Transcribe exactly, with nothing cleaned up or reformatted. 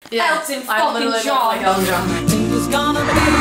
Yeah. Elton I fucking literally John. look like Elton John.